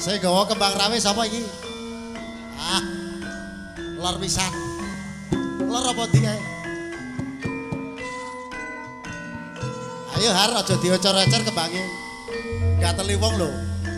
Saya gawa kembang rawe sapa iki? Ah. Lor pisan. Lor apa ndi kae? Ayo Har aja diocor-ocor kembange. Gateli wong lho.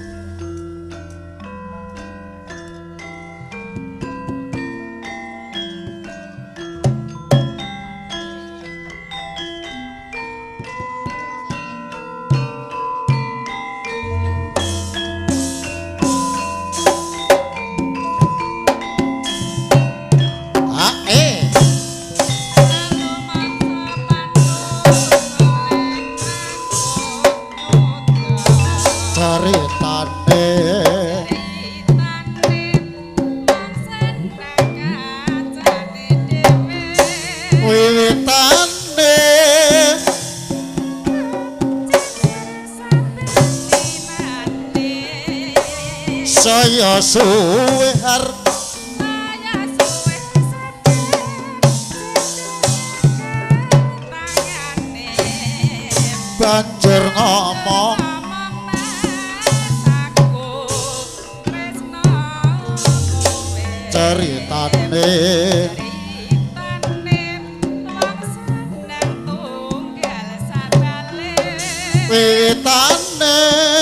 Saya suwe Har banjur ngomong ceritane witane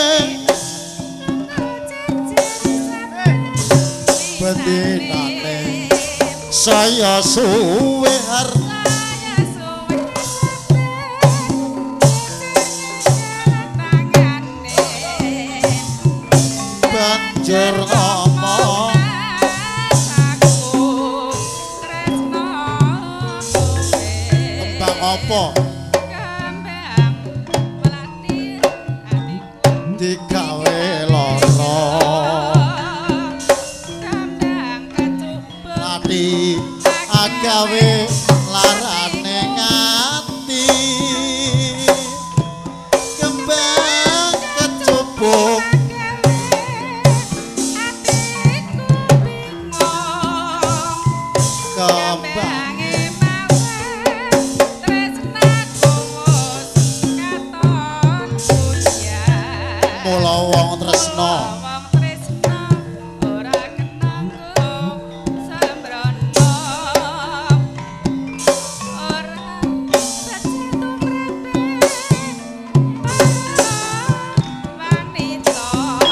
bedinane saya suwe Har banjur ngomong kembang apa digawe lara lati agawe larane ngati kembang kecubung mula wong tresna ora kenanggo sembrono ora sacitu wanita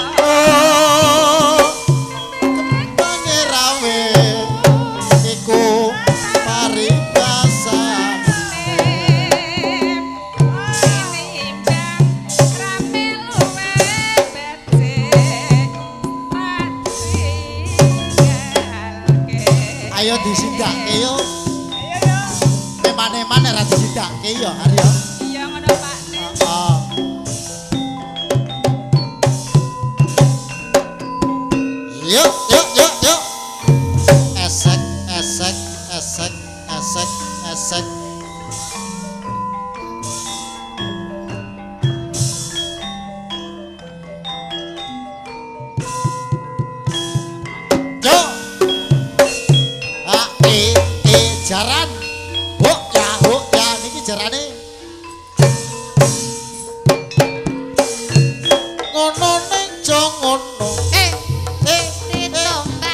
kembange rawe iku paribasan ayo disindake yo. Ayo yo. Eman-eman ora disindake yo, Har yo. Iya ngono Pak. Heeh. Yuk, yuk, yuk, yuk. Esek, esek, esek, esek, esek. Jaran huk ya niki jarane ngono ning jo ngono ditunggangi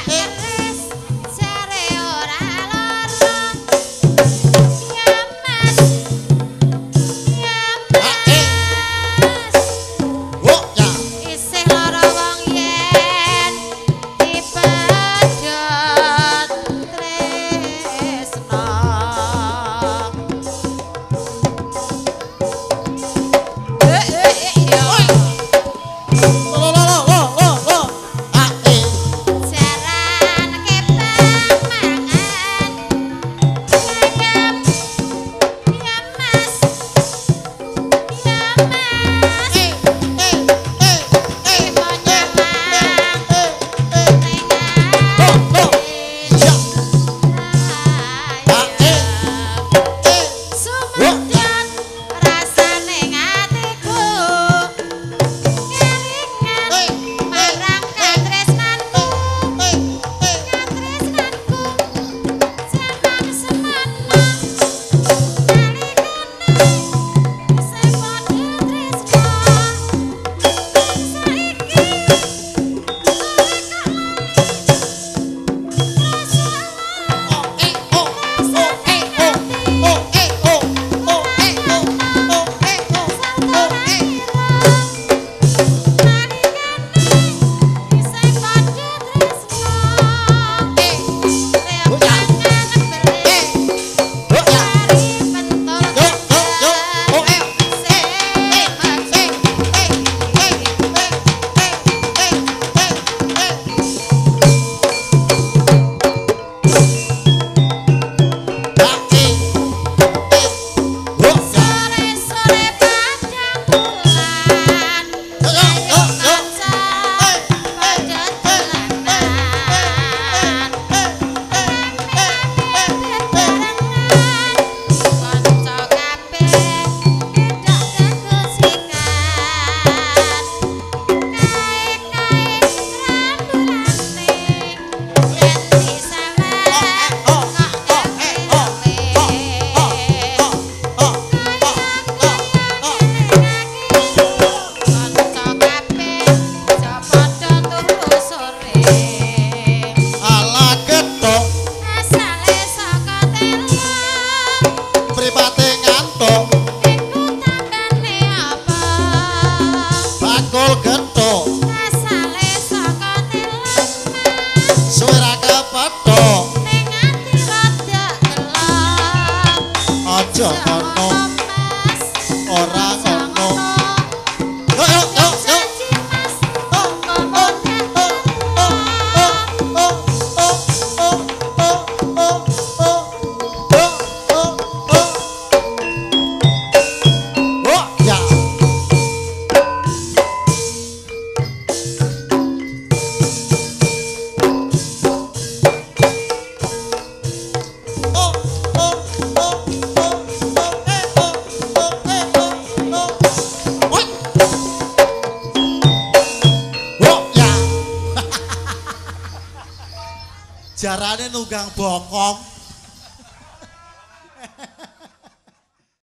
Jarane nunggang bokong